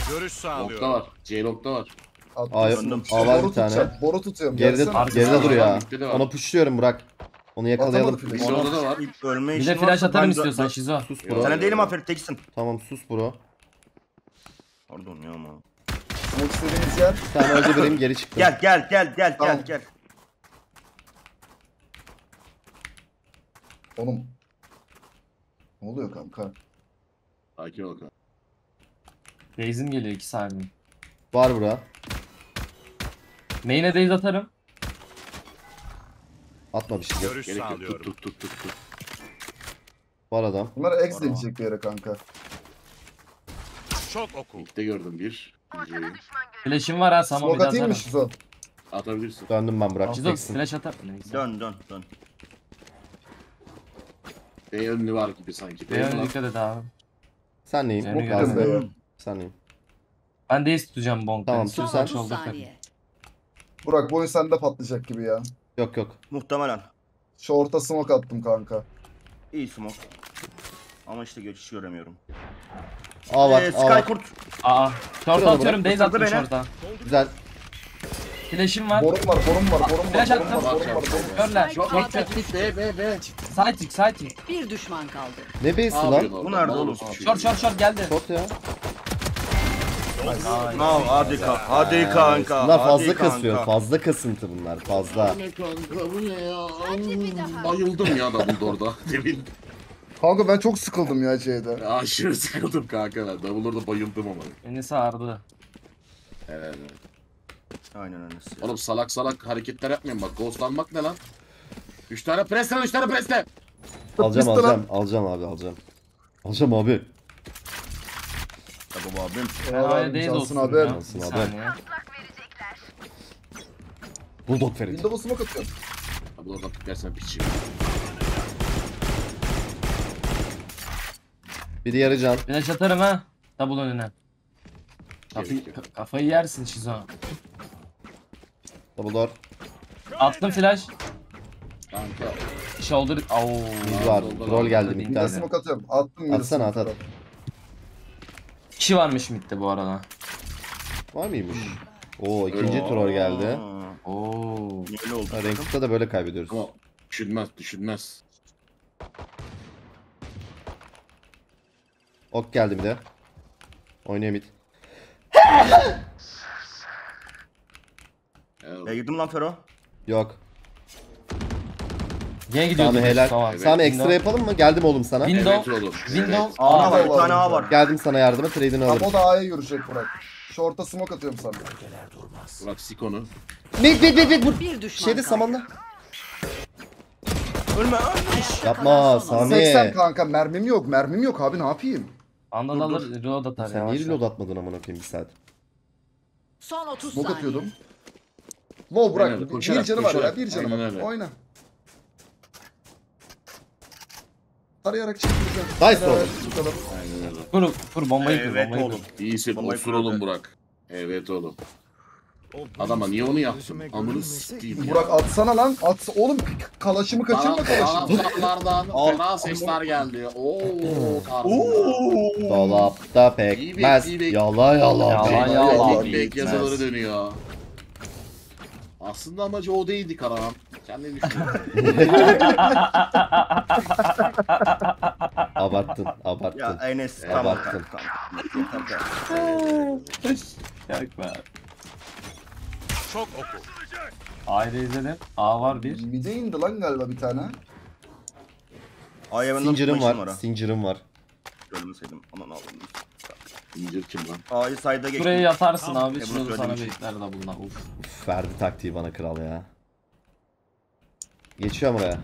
Görüş sağlıyor. Long'da var. C-Long'da var. A var bir tane. Boru tutuyorum. Geride Gelsene. duruyor ha. Bitti de var. Ona pushluyorum Burak. Onu yakalayalım. Atamadı flash. Orada da var. Ölme Bir işi de flash var. atarım Ben istiyorsan Şizo. Sus bro. Sana değilim aferin teksin. Tamam sus bro. Pardon ya ama. Smoke istediğiniz yer. Bir tane öldü vereyim geri çıktım. Gel Tamam. gel. Oğlum. Ne oluyor kanka? Sakin ol kanka. Raze'im geliyor 2 saniye. Var bura. Main'e Raze atarım. Atma bir şey. Görüş Gerek yok. sağlıyorum. Tut. Var adam. Bunlar X deneyecek bir yere kanka. Çok oku. İlk de gördüm bir. İkinciyi. Flash'im var ha Samo bir Smoke de atayım mı atarım. Şizo? Atabilirsin. Döndüm ben Burak. Şizo Teksin. flash atar. Neyse. Dön. B önlü var gibi sanki. B Beyan'a var. dikkat et abi. Sen neyim? Seni Lazım. gördüm. değil. Sen neyim? Ben de tutacağım bonk. Tamam, Son dur sen. 30 Burak bu oyun sende patlayacak gibi ya. Yok. Muhtemelen. Şu orta smoke attım kanka. İyi smoke. Ama işte geçiş göremiyorum. A var. A Sky var. kurt. Aa. Short'a Şurada atıyorum. Daze Isırdı attım beni. short'a. Güzel. Flash'im var. Borum var. Flash attım. Borum var. Görler. Çok Short. B. Side. Bir düşman kaldı. Ne beysi lan? Bu nerede oğlum? Short geldi. Short ya. No, hadi kanka. Bunlar hadi fazla kanka. kasıyor. Fazla kasıntı bunlar. Fazla. Bu ne kanka bu ne ya? Bayıldım ya Dumbledore'da. Demin Kanka ben çok sıkıldım ya şeyde. aşırı sıkıldım kanka ben. Dumbledore'da bayıldım ama. Beni sardı. Evet. Aynen öyle. Oğlum salak hareketler yapmayın bak. Ghostlanmak ne lan? 3 tane press lan 3 tane press de. Alacağım Pistol alacağım. Alacağım abi alacağım. Alacağım abi. Tamam abim. Hayır Daze Cansın olsun abi. ya. Cansın Bir abi. saniye. Bulldog Ferit. Windows'a smoke atıyorum. Abi oradan piklersen piçi. Biri yarı can. Flash atarım ha. Double önüne. Gerek yok. Kafayı yersin Şizo. Double door. Attım flash. Kanka. Shoulder. Oo. Mid var. Troll geldi Değil midden. mi? Smoke atıyorum. Attım. Atsana, at. Kişi varmış midde bu arada. Var mıymış? Oo ikinci troll geldi. Oo. Öyle oldu. Ranking'de de böyle kaybediyoruz. Ama düşünmez. Ok geldi bir de. Oynuyor mid. Ya girdim lan Fero. Yok. Yine gidiyordu. Sami helal. Tamam. Sami ekstra yapalım mı? Geldim oğlum sana. Window. Evet oğlum. Window. A var, bir var. tane A var. Geldim sana yardıma. Trade'ini Tam alırım. o da A'ya yürüyecek Burak. Şu orta smoke atıyorum sana. Bırak Sikon'u. Mid. Bir düşman Şeyde kaldı. samanda. Ölme. Yapma Sami. 80 kanka mermim yok abi ne yapayım? Andan alır reload atar Sen ya. niye reload atmadın amına koyayım bir saat? Son 30 Smoke saniye. atıyordum. Wow Aynen, Burak koşarak, bir canı var ya koşarak. bir canı Aynen var. öyle. Oyna. Arayarak çektireceğim. Nice oğlum. Tutalım. Aynen öyle. Kur bombayı kur Evet bombayı oğlum. kur. İyisin Vallahi osur oğlum kırıldı. Burak. Evet oğlum. Adama niye onu yaptın? Amını sikeyim ya. Burak atsana lan. At oğlum kalaşımı kaçırma kalaşımı. Taraflardan fena sesler geldi. Oo tarzında. Dolapta pekmez. İyi bek. Yala yala. Yala Big yala. Big yazıları dönüyor. Aslında amacı o değildi Karahan. Sen ne düşünüyorsun? Abarttın. Ya Enes Evet, tamam baktım. kanka. Yeter. Yak be. Çok oku. A'yı izledim. A var bir. Mide indi lan galiba bir tane. A'ya ben Sincer'ım var. Sincer'ım var. Görmeseydim. Aman Allah'ım. İncir kim lan? A'yı sayda geçtim. Buraya yatarsın Tamam. abi. Bunu Şurada sana söylemişim. bekler de bunlar. Uf. Uf, verdi taktiği bana kral ya. Geçiyorum oraya.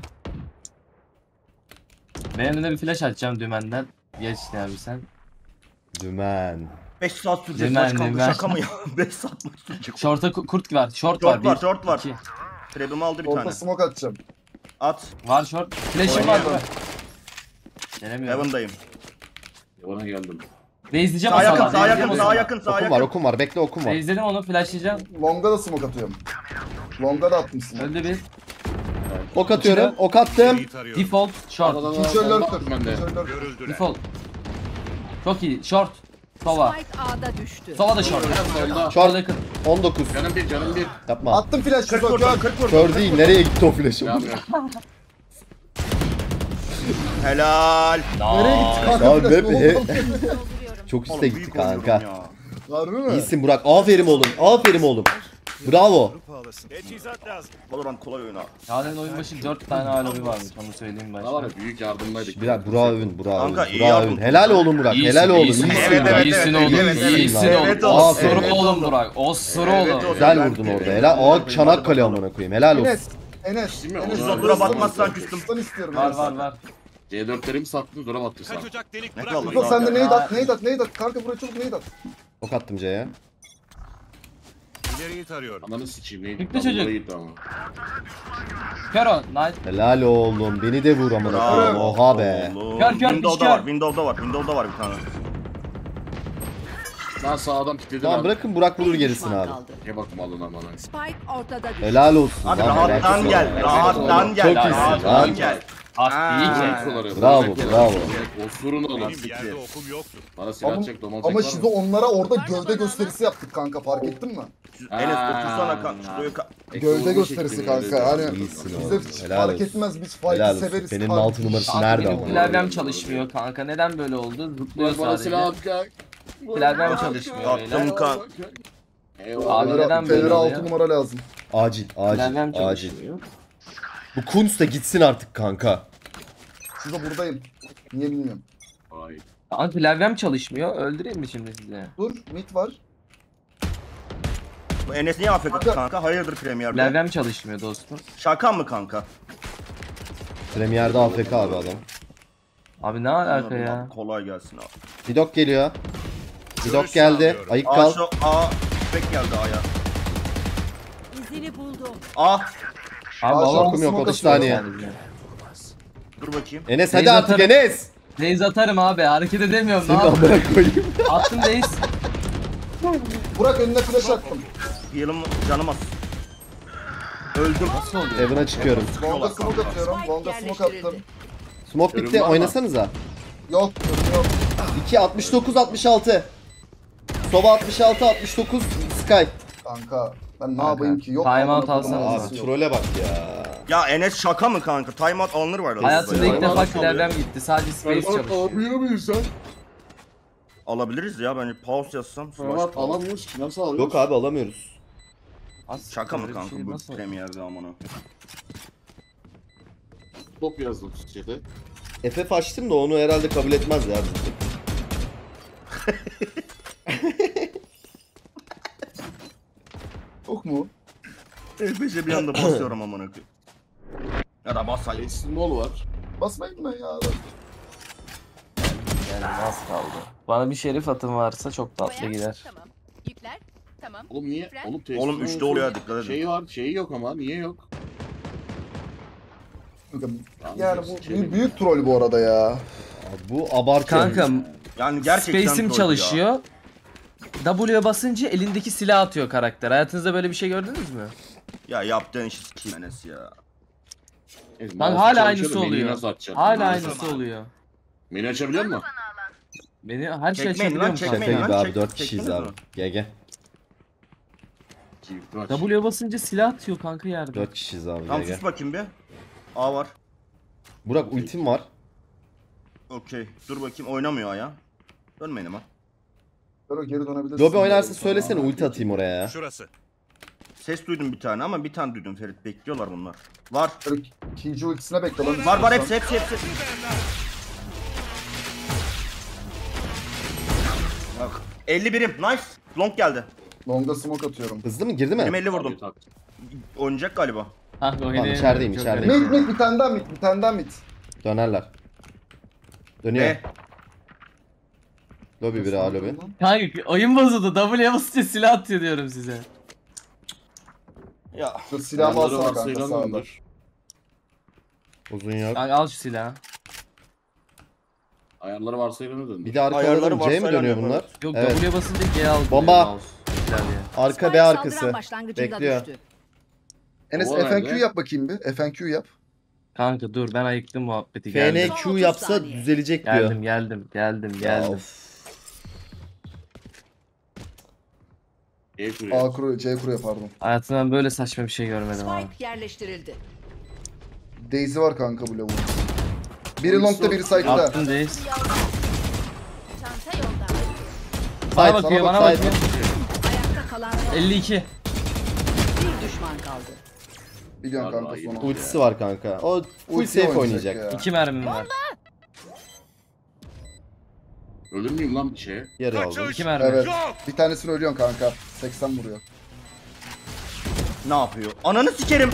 Ben önüne bir flash açacağım dümenden. Geç ne abi sen. Dümen. 5 saat sürecek Dümen, maç kaldı dümen. şaka mı ya? 5 saat maç sürecek. Short'a kurt var. Short var. Short var, Bir, short var. iki. Trebimi aldı bir Orta tane. smoke atacağım. At. Var short. Flash'im var. Oynuyorum. Gelemiyorum. Heaven'dayım. Bana geldim. Base'leyeceğim Sağ o yakın, zaman. sağ yakın, Base'leyeceğim sağ o yakın, sağ Okum var yakın. okum var. Bekle okum zaman. var. Base'ledim onu flashlayacağım. Long'a da smoke atıyorum. Long'a da attım smoke. Öldü bir. Ok atıyorum. Ok attım. İyi tarıyorum. Default short. İkinci öller Bak kır. bende. İkinci öller kır. Görüldüler. Default. Çok iyi. Short. Sova. Spike A'da düştü. Sova da short. Solda. Short yakın. 19. Canım bir canım bir. Yapma. Attım flash. 40 Kör. vurdum 40 vurdum. Kör değil. Nereye gitti o flash'ım? Yapmıyor. Helal. Nereye gitti kanka? Abi flash? hep Ne oldu? çok Oğlum, üste gitti büyük kanka. oynuyorum ya. Harbi mi? İyisin Burak. Aferin oğlum. Aferin oğlum. Bravo. Teçhizat lazım. Valorant kolay oyna. Yaren oyun başı 4 tane alobi varmış onu söyleyeyim Ne var başta. ya büyük yardımdaydık. Burak övün. Burak Kanka, övün. iyi Burak yardım. övün. Helal oğlum Burak. İyisin, Helal oğlum. iyisin, İyisin. Evet, evet, iyisin evet, oğlum, evet, evet. iyisin Evet oğlum. olsun. Osur Evet oğlum olsun. Burak, osur Evet oğlum. olsun. Güzel vurdun orada. Helal. Aa çanak kale amına koyayım. Helal olsun. Enes. Değil mi? Enes. Ona- Dura batmazsan küstüm. Sen istiyorum. Var Enes. var var. C4'lerimi sattın zora battı sana. Kaçacak delik Ne bırakma. kaldı? Yok sen de Zaten. nade at. Kanka buraya çabuk nade at. Ok attım C'ye. İleriyi tarıyorum. Ananı sikeyim neydi? Gitti çocuk. Gitti ama. Kero, nice. Helal oğlum. Beni de vur amına koyayım. Oha be. Oğlum. Kör, Windows'da kör. var. Windows'da var bir tane. Ben sağdan pikledim Tamam abi. bırakın Burak vurur Bir gerisini düşman abi. kaldı. Ne bakım aldın amına. Spike ortada düştü. Helal olsun. Abi lan, rahattan helal gel. olsun. Rahattan gel. Çok iyisin Rahattan lan. gel. Ah iyi ki. Suları, Bravo, böcekler, bravo. Osurun oğlum. Benim yerde okum yoktu. Bana silah Ama, çek domates ama var şimdi mı? onlara orada gövde gösterisi yaptık kanka fark ettin mi? Enes Aa. otursana kanka. Şuraya Gövde Ekmeği gösterisi çektim, kanka öyle hani İyisin bize oğlum, hiç helal fark olsun. etmez biz Helal fight'ı olsun. severiz. Senin kanka. 6 numarası Kanka nerede benim ama? klavyem çalışmıyor kanka. Neden böyle oldu? Zıplıyor Bana silah sadece. at kanka. Klavyem çalışmıyor Attım beyler. kan. Eyvallah. Abi neden böyle Fener'e oluyor? 6 numara lazım. Acil, Klavyem acil, acil. çalışmıyor. Bu Kunz da gitsin artık kanka. Şurada buradayım. Niye bilmiyorum. Vay. Kanka klavyem çalışmıyor. Öldüreyim mi şimdi size? Dur mid var. Bu Enes niye afk kanka? Hayırdır Premier'de? Klavyem çalışmıyor dostum. Şaka mı kanka? Premier'de AFK abi adam. Abi ne alaka ya? Kolay gelsin abi. Didok geliyor. Didok Görüş geldi. sağlıyorum. Ayık A kal. şu A. Tüfek geldi A'ya. İzini buldum. A. Abi Aa, valla Korkum yok smoke 30 saniye. Dur bakayım. Enes hadi Beyza artık atarım. Enes. Daze atarım abi. Hareket edemiyorum. Seni Ne yapayım? amına koyayım. Attım Daze. Burak önüne flash attım. Heal'ım canım az. Öldüm. Nasıl oluyor? Evan'a çıkıyorum. Longa smoke atıyorum. Spike Longa smoke yerleştirildi. attım. Smoke Görün bitti. var mı? Oynasanıza. Yok yok. 2 69 66. Soba 66 69 Sky. Kanka ben ne Kanka, yapayım ki? Yok. time amına out koydum, alsana. alması Abi yok. trole bak ya. Ya Enes şaka mı kanka? Timeout alınır var arada. Hayatımda Ya. ilk defa klavyem gitti. Sadece space çalışıyor. Alabiliyor muyuz sen? Alabiliriz ya bence pause yazsam. Format alamıyoruz ki nasıl alıyoruz? Yok abi alamıyoruz. Az Şaka mı böyle bir kanka şey bu nasıl- Premier'de amına? Top yazdım şeyde. FF açtım da onu herhalde kabul etmez ya. Yok mu? F5'e bir anda basıyorum amına koyayım. Ya da basayım. Esin Mol var. Basmayın ben ya. Yani az kaldı. Bana bir şerif atın varsa çok tatlı gider. Tamam. Yükler. Tamam. Oğlum niye? Fren. Oğlum, Oğlum teslim 3'te oluyor ya, dikkat edin. Şeyi var, şeyi yok ama niye yok? Yani bu büyük troll bu arada ya. Abi bu abartı. Kanka Yani gerçekten space'im troll çalışıyor. W'ye basınca elindeki silah atıyor karakter. Hayatınızda böyle bir şey gördünüz mü? Ya yaptığın işi sikeyim Enes ya. Lan hala aynısı oluyor. Hala aynısı. aynısı oluyor. Menü açabiliyor musun? Beni her şey Çekmeyin lan, açabiliyorum çekmeyin. kanka. Şaka gibi abi Çek- 4 kişiyiz çektiniz abi. mi? GG. W'ye basınca silah atıyor kanka yerde. 4 kişiyiz abi. Tamam GG. sus bakayım bir. A var. Burak ultim var. Okey. Dur bakayım oynamıyor ya. Dönmeyin ama. Böyle geri dönebilirsin. Lobi oynarsa Sana. söylesene ulti atayım oraya ya. Şurası. Ses duydum bir tane ama bir tane duydum Ferit. Bekliyorlar bunlar. Var. Böyle ikinci ultisine bekle lan. Var hepsi. Bak. 50 birim. Nice. Long geldi. Longa smoke atıyorum. Hızlı mı girdi Benim mi? 50 vurdum. Oynayacak galiba. Ha o hediye- içerideyim, çok içerideyim. garip. Mid bir tane daha mid bir tane daha mid. Dönerler. Dönüyor. Ne? Lobi biri A lobi. Kanka oyun bozuldu. W'ye basınca silah atıyor diyorum size. Ya. Dur silahımı Ayarları alsana kanka varsayılan sağda. mıdır? Uzun yok. Kanka al şu silahı. Ayarları varsayılanı döndü. Bir de arka Ayarları alalım. C mi varsayılan dönüyor yapalım. bunlar? Yok Evet. W'ye basınca G al. Bomba. mouse, klavye. Arka Spike B saldıran arkası. başlangıcında Bekliyor. düştü. Enes O FNQ nerede? yap bakayım bir. FNQ yap. Kanka dur ben ayıktım muhabbeti geldim. FNQ yapsa saniye. düzelecek diyor. Geldim. Ya geldim. of. E kuruyor. A kuru, C kuruyor pardon. Hayatımdan böyle saçma bir şey görmedim abi. Spike yerleştirildi. Daisy var kanka bu lavuğun. Biri long'da biri side'da. Attın Days. Çanta yolda. Bana Side, bakıyor, sana bana bak, bakıyor. Ayakta kalan son 52. bir düşman kaldı. Biliyorum kanka Vallahi sonu. Ultisi var kanka. O full Ulti safe oynayacak oynayacak. ya. 2 mermim var. Ölür müyüm lan bir şeye? Yarı aldım. 2 mermi. Evet. Yok. Bir tanesini ölüyorsun kanka. 80 vuruyor. Ne yapıyor? Ananı sikerim.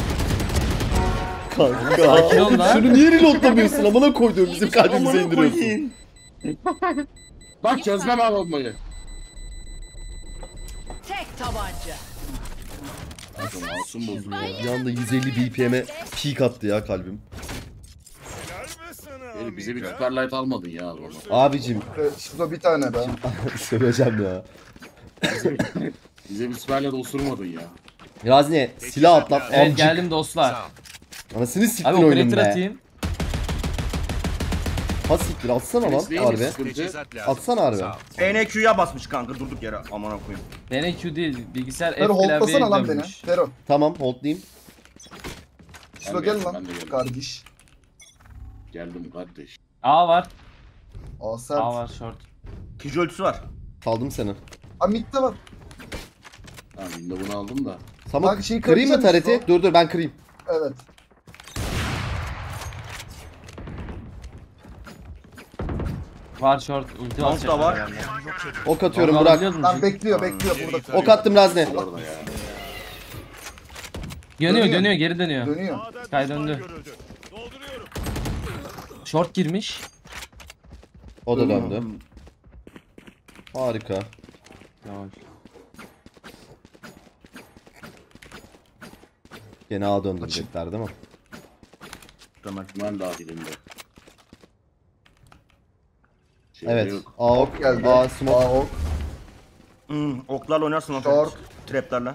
Kanka. Sakin ol lan. Şunu niye reloadlamıyorsun? Amına koyduğum bizim kalbimize Amına indiriyorsun. koyayım. Bak çözmem abi bombayı. Tek tabanca. Kanka masum bozuluyor ya. Bir anda 150 BPM'e peak attı ya kalbim. Helal be sana Herif bize bir amiga. Superlight almadın ya abi. Abicim Şurada bir tane be. söyleyeceğim ya. Bize bir Superlight osurmadın ya. Razni silah atlat Evet amcık. geldim dostlar. Anasını siktin Abi oyunun operator be. atayım. Ha siktir atsana lan Birisi değil mi? harbi. Sıkıntı. Teçhizat lazım. Atsana harbi. Sağ ol. NQ'ya basmış kanka durduk yere. Amına koyayım. DNQ değil bilgisayar F Tero klavyeye holdlasana lan beni. dönmüş. Tero. Tamam holdlayayım. Şurada geldim, gel lan. ben de geldim. Kardeş. Geldim kardeş. A var. Aa sert. A var short. Kijo ölçüsü var. Saldım seni. Aa midde var. Tamam şimdi bunu aldım da. Samuk Bak, şeyi kırayım mı kıracak tareti? mısın Dur ben kırayım. Evet. Var short. Ulti Long basacak da var. herhalde. Ok atıyorum Onu Burak. alabiliyor musun? Lan bekliyor burada. Ok attım Razni. Orada ya. Dönüyor geri dönüyor. Dönüyor. A'da Kay düşman döndü. görüldü. Dolduruyorum. Short girmiş. O da döndü. Harika. Yavaş. Gene A döndürecekler değil mi? Tamam. Ben dahilinde. Şeyde Evet. yok. A ok Geldi. A smoke. Aa ok. Oklarla oynarsın lan. Short. Traplerle.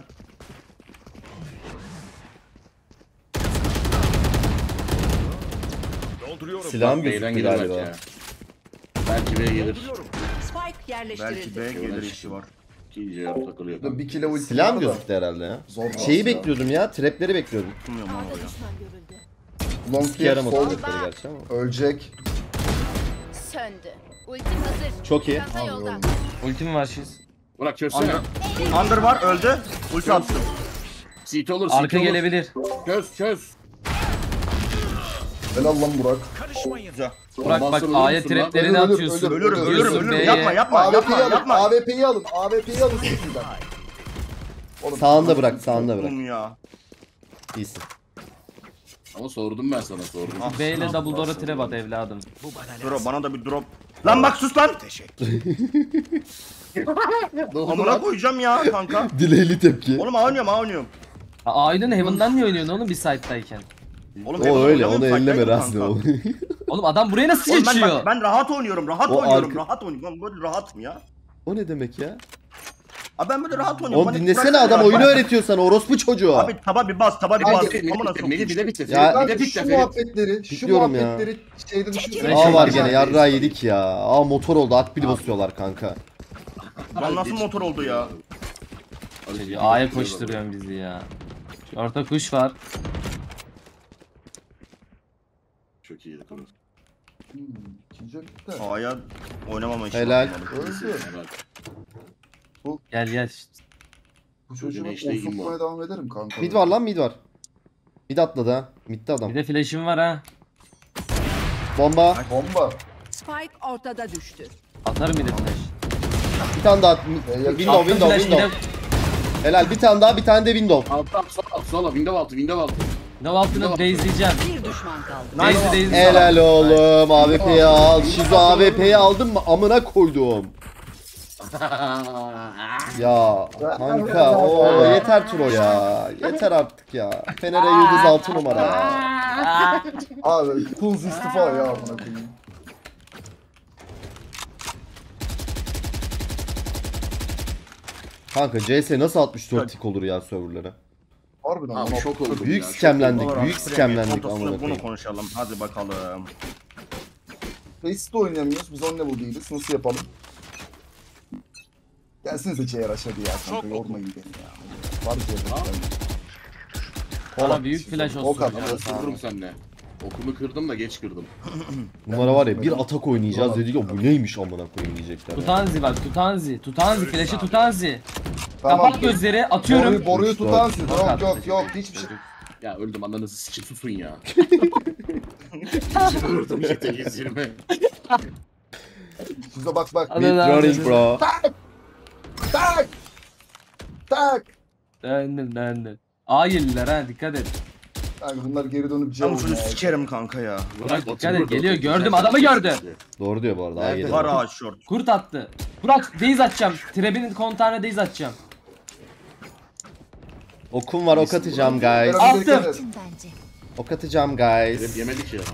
Dolduruyorum. Silahım B'den gözüktü gider belki galiba. ya. Belki B'ye gelir. Spike Belki yerleştirildi. B gelir işi var. İkinci yarı takılıyor. Şurada bir kilo ulti Silahım var da. gözüktü herhalde ya. Zor Şeyi ya. bekliyordum ya. Trapleri bekliyordum. Bilmiyorum ama ya. Düşman görüldü. Long İki bir yaramadı sol trapleri gerçi ama. ölecek. Söndü. Ultim hazır. Çok iyi. Çanta yolda. Ultim var şiz. Bırak çözsene. Under var öldü. Ulti attım. CT olur, CT Arka olur. gelebilir. Çöz. Helal lan Burak. Karışmayın. Güzel. Burak bak Basın, A'ya ölürsün lan. traplerini Ölür, atıyorsun. ölür, Ölürüm ölürüm Diyorsun ölürüm. B'ye. Yapma AWP'yi alın. yapma. AWP'yi alın. AWP'yi alın sizden. Oğlum, Sağında bırak, sağında bırak. Oğlum ya. İyisin. Ama sordum ben sana sordum. B ile double door'a trap at evladım. Drop bana da bir drop. Lan bak sus lan. Teşekkür. Ne oldu Amına lan? koyacağım ya kanka. Dileyli tepki. Oğlum oynuyorum. A'yı Heaven'dan niye oynuyorsun oğlum bir side'dayken? Oğlum O öyle, onu oynamıyorum, elleme fight'taydım Razni kanka. oğlum. Oğlum adam buraya nasıl Oğlum geçiyor? ben rahat oynuyorum. O Rahat arka- oynuyorum. Ben böyle rahatım ya. O ne demek ya? Abi ben böyle rahat oynuyorum. Oğlum Hani dinlesene bıraksana adam ya. oyunu öğretiyor sana orospu çocuğu. Abi taba bir bas. Melih Amına bir sokayım. de bitti. Ya- Bir de Kanka bitti şu Ferit. muhabbetleri, şu Bekliyorum ya. muhabbetleri şeyde düşünsene. Ben A var şey- gene yarrağı yedik ya. A motor oldu akbil basıyorlar kanka. Lan nasıl motor oldu ya? A'ya koşturuyorsun bizi ya. Orta kuş var. Çok iyiydi kız. İkinci bitti. A'ya oynamama işi. Helal. Öldü. Gel. Bu çocuğu Çocuğun ben eşliği kim osurtmaya var? devam ederim kanka. Mid var lan mid var. Mid atladı ha. Mid'de adam. Bir de flash'im var ha. Bomba. Bomba. Spike ortada düştü. Atarım bir de flash. Bir tane daha. Window Attım window flash, window. bir Helal bir tane daha bir tane de window. Alt sola window altı. de altını base'leyeceğim. Bir düşman kaldı. Base'i Helal oğlum AWP'yi al. Şizo AWP'yi aldın mı? Amına koydum. Ya kanka o yeter Turo ya. Yeter artık ya. Fener'e yıldız 6 numara. Abi Kunz istifa ya amına koyayım. Kanka CS nasıl 64 tik olur ya serverlara? Harbiden Abi ama şok oldum Büyük ya, şok skemlendik. oldum. Büyük skemlendik Ortasında amına bunu koyayım. konuşalım. Hadi bakalım. Face'de oynayamıyoruz. Biz onunla bu değiliz. Nasıl yapalım? Gelsinize C'ye hadi ya kanka yormayın beni ya. Var C'ye. Bana büyük flash olsun. Ok at. ya. Osururum seninle. Okumu kırdım da geç kırdım. Bunlara var ya bir atak oynayacağız dedik ya bu neymiş amına koyayım diyecekler. ya. Tutanzi bak Tutanzi. Tutanzi flash'ı Tutanzi. Tamam. Kapat gözleri atıyorum. Boruyu tutan siz. Yok artık. Yok hiçbir şey. Ya öldüm ananızı sikip susun ya. Vurdum jete 120. Size bak. Mid running bro. Tak. Tak. Döndüm. A yeliler ha dikkat et. Kanka bunlar geri dönüp C Ben şunu olmaya. sikerim kanka ya. Burak dikkat et geliyor gördüm adamı gördü. Doğru diyor bu arada. Nerede? A7. Var ha short. Kurt attı. Burak daze atacağım. Trebinin kontağına daze atacağım. Okum var ok atacağım guys. Beraber Attım. dikkat et. bence. Ok atacağım Hep guys. yemedik ya.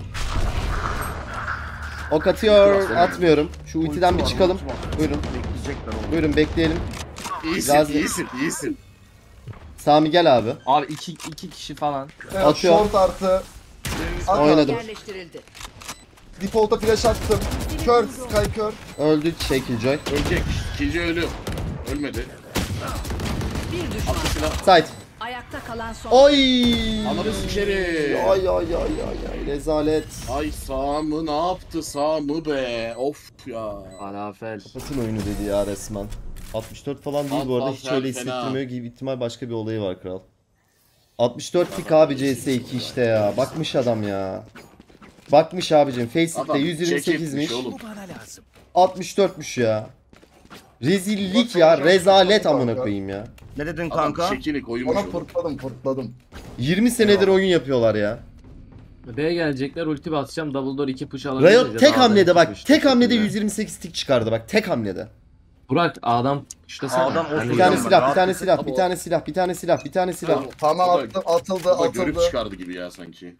Ok atıyor. Atmıyorum. Şu ultiden bir çıkalım. Buyurun. Bekleyecekler oğlum. Buyurun bekleyelim. İyisin, Gazi. iyisin. Sami gel abi. Abi iki kişi falan. Evet, Atıyor. short artı. At Oynadım. Yerleştirildi. Default'a flash attım. Kör, Sky kör. Öldü Killjoy. Ölecek. İkinci ölü. Ölmedi. Bir düşman. Side. Ayakta kalan son. Oy. Ananı sikerim. Ay. Rezalet. Ay Sami ne yaptı Sami be? Of ya. Falafel. Kapatın oyunu dedi ya resmen. 64 falan değil bu arada hiç Fena. öyle hissettirmiyor gibi ihtimal başka bir olayı var kral. 64 pick abi CS2 işte ya. Bakmış adam ya. Bakmış abicim. Facebook'ta Adam 128'miş. çekmiş oğlum. 64'müş ya. Rezillik ya. Rezalet amına koyayım ya. Ne dedin Adam kanka? çekinik oyunmuş Ona oğlum. fırtladım. 20 senedir oyun yapıyorlar ya. B'ye gelecekler ulti basacağım double door 2 push alabiliriz. Riot tek A'dan hamlede iki bak. push Tek hamlede şekilde. 128 tick çıkardı bak. Tek hamlede. Burak A'dan pushlasana. A'dan Hani Bir tane Ben silah, bir rahat tane bir silah, tek- bir tane silah, bir tane silah, bir tane silah. Tamam O da- attım, atıldı. O da görüp çıkardı gibi ya sanki.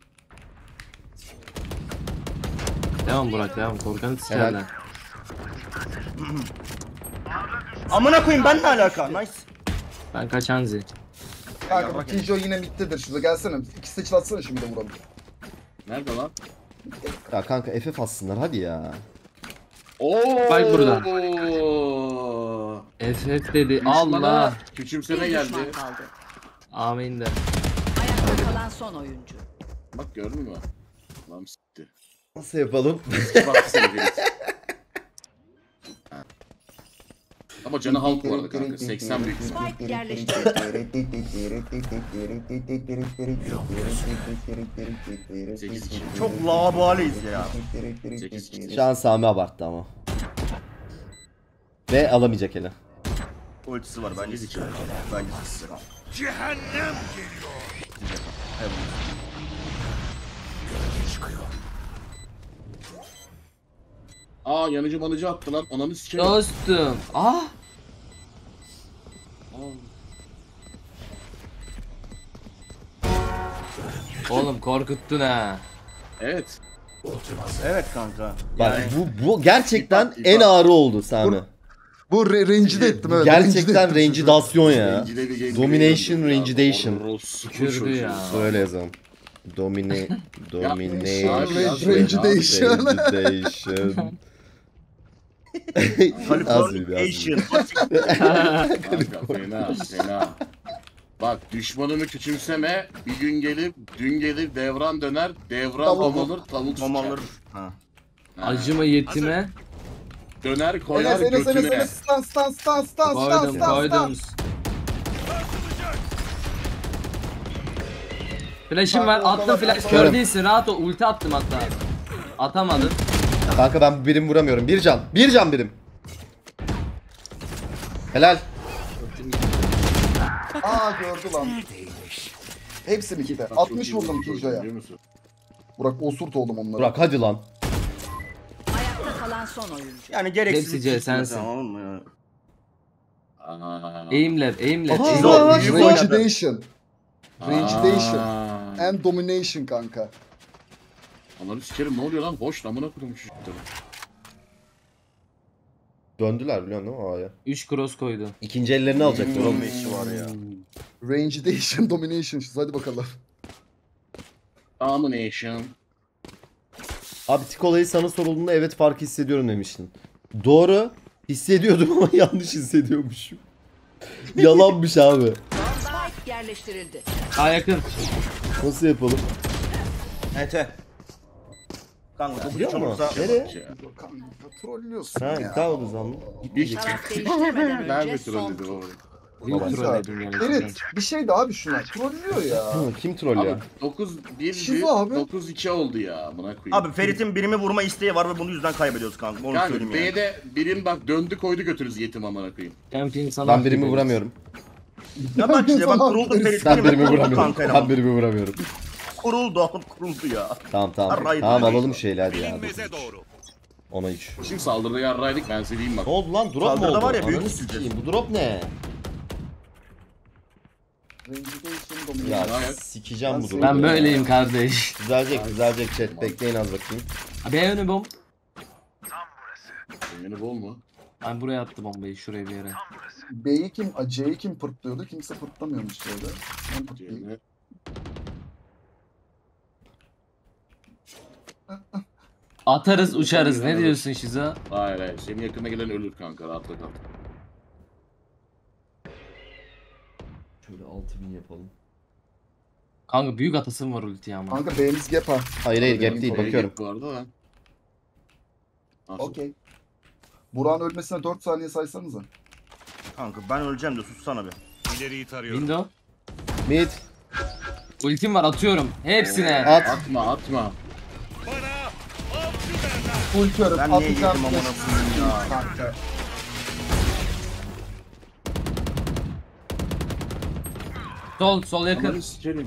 Devam Burak devam. Korkanı sikerler. Amına koyayım ben ne alaka? Nice. Ben kaçanzi. Kanka bak Kijo yine middedir şurada gelsene. İki sıçra atsana şimdi vuralım. Nerede lan? Ya kanka FF atsınlar hadi ya. Oo. Bak burada. FF dedi. Allah. Küçümseme Bir geldi. düşman kaldı. Amin de. Ayakta kalan son oyuncu. Bak gördün mü? Lan sikti. Nasıl yapalım? Bak seni Filiz. Ama canı halk bu arada kanka. 80 büyük. Spike yerleştirildi. 8-2. Çok labaliyiz ya. 8-2. Şu an Sami abarttı ama. Ve alamayacak hele. Ultisi var bence sikerim. Bence sikerim. Cehennem Aa yanıcı manıcı attı lan. Ananı sikerim. Dostum. Ah. Oğlum korkuttun ha. Evet. Evet kanka. Bak Yani bu gerçekten İpat. en ağrı oldu Sami. Bu rencide ettim evet. Gerçekten rencidasyon ya. Rencide bir game Domination, görüyorum ya. rencidation. Orospu Tükürdü çocuğu. ya. Böyle yazalım. Domination. Rencitation. Rencitation. Az bir Californication. Kanka fena. Bak düşmanını küçümseme. Bir gün gelir, dün gelir, devran döner. Devran Tavuk. domalır, tavuk Mamalar. siker. Ha. Ha. Acıma yetime. Döner koyar Enes götüne. stun. Koydum. Flash'ım var. Attım flash. Kör Körüm. değilsin. Rahat ol. Ulti attım hatta. Atamadım. Kanka ben bu birim vuramıyorum. Bir can. Bir can birim. Helal. Aa gördü lan. Hepsi midde. 60 vurdum Kijo'ya. Biliyor musun? Burak osurt oğlum onları. Burak hadi lan. Ayakta kalan son oyuncu. Yani gereksiz. Hepsi C, bir sensin. Tamam mı ya? Aa. Aimler. Aha. Zor, iyi oynadı. Rencitation. Rencitation. Aa. And domination kanka. Ananı sikerim ne oluyor lan? Boş amına koyayım şu şutları. Döndüler biliyorsun değil mi A'ya? 3 cross koydu. İkinci ellerini alacaklar oğlum. Ne işi var ya? Rencitation, domination. Hadi bakalım. Domination. Abi tik olayı sana sorulduğunda evet farkı hissediyorum demiştin. Doğru. Hissediyordum ama yanlış hissediyormuşum. Yalanmış abi. Spike yerleştirildi. Daha yakın. Nasıl yapalım? Ete. Kanka bu Biliyor hiç musun? olursa Nereye? Kanka trollüyorsun Ha ya. tamam o zaman. Hiç Taraf değiştirmeden ben önce bir son troll dedim tur. ama. Büyük trolledim yani. Evet bir şey de abi şuna trollüyor ya. Kim troll ya? Abi 9-1'di, Şizo abi. 9-2 oldu ya amına koyayım. Abi Ferit'in birimi vurma isteği var ve bunu yüzden kaybediyoruz kanka. Onu yani söyleyeyim yani. B'de birim bak döndü koydu götürürüz yetim amına koyayım. Champion sana Ben birimi vuramıyorum. Ya bak işte bak kuruldu Ferit Ben birimi birimi kuruldu vuramıyorum. kanka. Ben birimi vuramıyorum. Kuruldu oğlum kuruldu ya. Tamam tamam. Arraydı. Tamam alalım şeyler hadi ya. Bilinmeze doğru. Ona 3. Şimdi saldırıda yarraydık ben size diyeyim bak. Ne oldu lan? Drop mu Saldırıda oldu? var ya, büyük Ananı sileceğiz. sikeyim. Bu drop ne? Ya Gayet. sikeceğim bu drop'u. Ben ya. böyleyim kardeş. Düzelecek chat. Bekleyin az bakayım. B önü bomb. Yeni bol mu? Ben buraya attım bombayı şuraya bir yere. C'yi kim pırtlıyordu? Kimse pırtlamıyormuş şeyde. Ben pırtlayayım. Yeni. Atarız uçarız. Ne diyorsun Şizo? Hayır hayır. Senin yakına gelen ölür kanka rahatla kal. Şöyle 6000 yapalım. Kanka büyük atasım var ultiye ama. Kanka B'miz gap ha. Hayır hayır gap değil Oraya bakıyorum. git Bu arada da. Nasıl? Okey. Burak'ın ölmesine 4 saniye saysanıza. Kanka ben öleceğim de sussana bir. İleriyi tarıyorum. Window. Mid. Ultim var atıyorum. Hepsine. At. Atma. Bana avcı derler. Ultiyorum. Ben niye Atacağım. yedim amına koyayım ya. Kanka. Sol yakın. Amanı sikerim.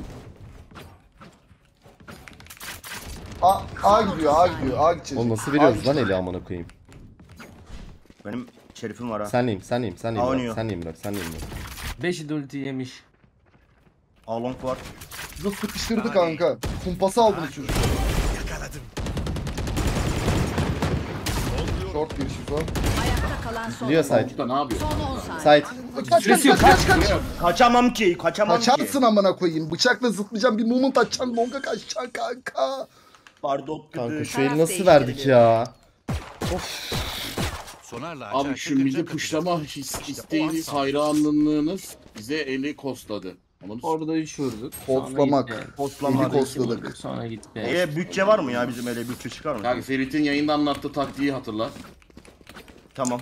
A gidiyor, A gidiyor, A gidecek. Oğlum nasıl veriyoruz lan eli amına koyayım. Benim şerifim var ha. Senleyim. Aa, oynuyor. Senleyim bırak. 5'i de ulti yemiş. Alonk var. Bizi sıkıştırdı kanka. Kumpası aldınız çocuk. Yakaladım. Short bir şizo. Ayakta kalan son Gidiyor oyuncu. site. Usta ne yapıyor? Son 10 saniye. Site. Süresi yok. Kaçamam ki. Kaçarsın amına koyayım. Bıçakla zıplayacaksın, bir moment atacaksın, longa kaçacaksın kanka. Pardon. Kanka şu Taraf eli nasıl değiştirelim. verdik ya? Sonarla Abi açarken şu midi kaçacak. puşlama isteğiniz, hayranlığınız bize eli kosladı. Anladın mı? Orada 3 vurduk. Postlamak. Postlamak. Eli kostladık. Sonra gitti. Bütçe var mı ya bizim öyle bütçe çıkar mı? Kanka Ferit'in yayında anlattığı taktiği hatırla. Tamam.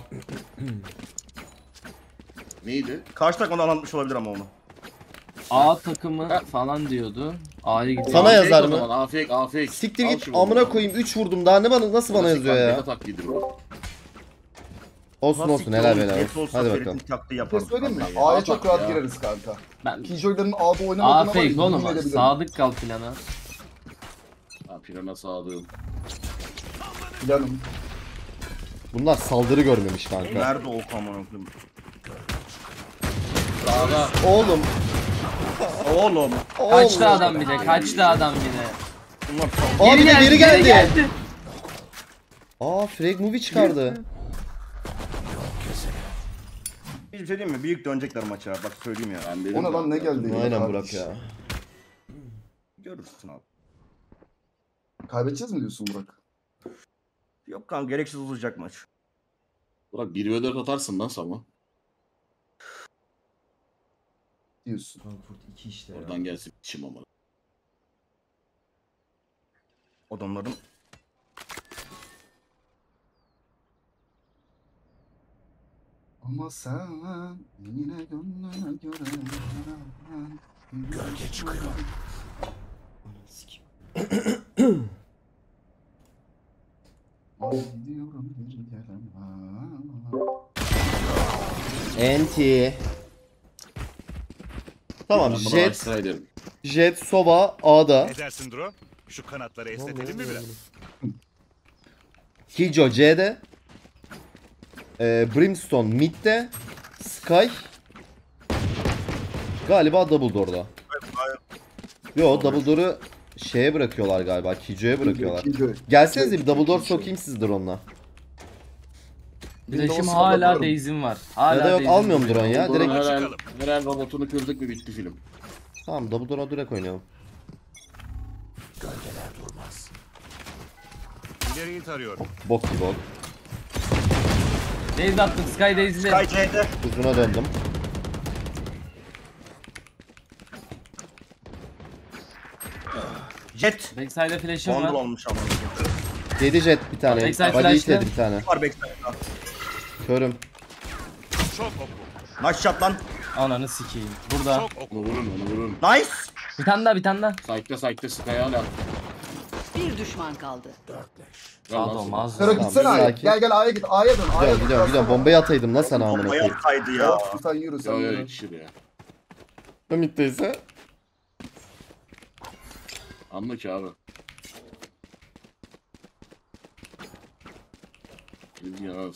Neydi? Karşı takımda anlatmış olabilir ama onu. A takımı falan diyordu. A'ya gitti. Sana Afk yazar o mı? zaman, Afk. Siktir Al git şu amına bombayı. koyayım 3 vurdum daha ne bana nasıl bana Klasik yazıyor ya? Mega taktiğidir bu. Olsun olsun helal helal olsun. Hadi bakalım. Taktiği Bir şey yaparım. söyleyeyim mi? kanka ya. A'ya çok Bak rahat ya. gireriz kanka. Ben Killjoy'ların A'da A oynamadığına var ya, fake oğlum. yemin edebilirim. Sadık kal plana. Ha Pirana sağdığım. Planım. Bunlar saldırı görmemiş kanka. Nerede o kamera koyayım? Sağda. Oğlum. Oğlum. Kaçtı adam bir de. Kaçtı adam bir de. Bunlar Abi de geri geldi. Aa frag movie çıkardı. Bir şey diyeyim mi? Büyük dönecekler maça. Bak söyleyeyim ya. Ben dedim Ona lan ne geldi ya? Aynen kardeş? Burak ya. Görürsün abi. Kaybedeceğiz mi diyorsun Burak? Yok kanka gereksiz uzayacak maç. Burak 1 ve 4 atarsın lan ama. Diyorsun. Oradan gelsin içim ama. Adamların Ama sen yine gönlüne göre. Gölge çıkıyor. Enti. Tamam Ben bunu Jet, aşağı ederim. Jet, Sova A'da. Ne dersin Dro? Şu kanatları esnetelim mi biraz? Killjoy C'de. Brimstone mid'de. Sky. Galiba Dumbledore'da. Yo Dumbledore'u şeye bırakıyorlar galiba. Killjoy'a bırakıyorlar. Killjoy. Gelsenize bir Dumbledore sokayım sizdir onunla. Flash'im hala Daisy'm var. Hala Ya da yok Daisy'm almıyorum duruyor. drone ya. Direkt... Direkt Herel robotunu kırdık mı bitti film. tamam Dumbledore'a direkt oynayalım. İleriyi tarıyorum. Bok gibi ol. Daze attım. Sky Daze'li. Sky C'de. Uzuna döndüm. Jet. Backside'e flash'ım Bondul var. olmuş ama. Yedi jet bir tane. Backside Body flash'lı. yedi bir tane. Var backside'da. Körüm. Çok oku. Nice shot lan. Ananı sikeyim. Burada. Çok oku. Onu vurun, onu vurun. Nice. Bir tane daha bir tane daha. Site'de Sky hala. Bir düşman kaldı. Sağda olmaz. Sero gitsene A'ya. sakin. Gel A'ya git. A'ya dön. A'ya Gidiyorum gidiyorum. Bombayı ataydım lan sana amına Bayağı koyayım. kaydı ya. Sen yürü sen Yo yo yürü. yetişir ya. Ümitteyse. Anla ki abi. Yaz.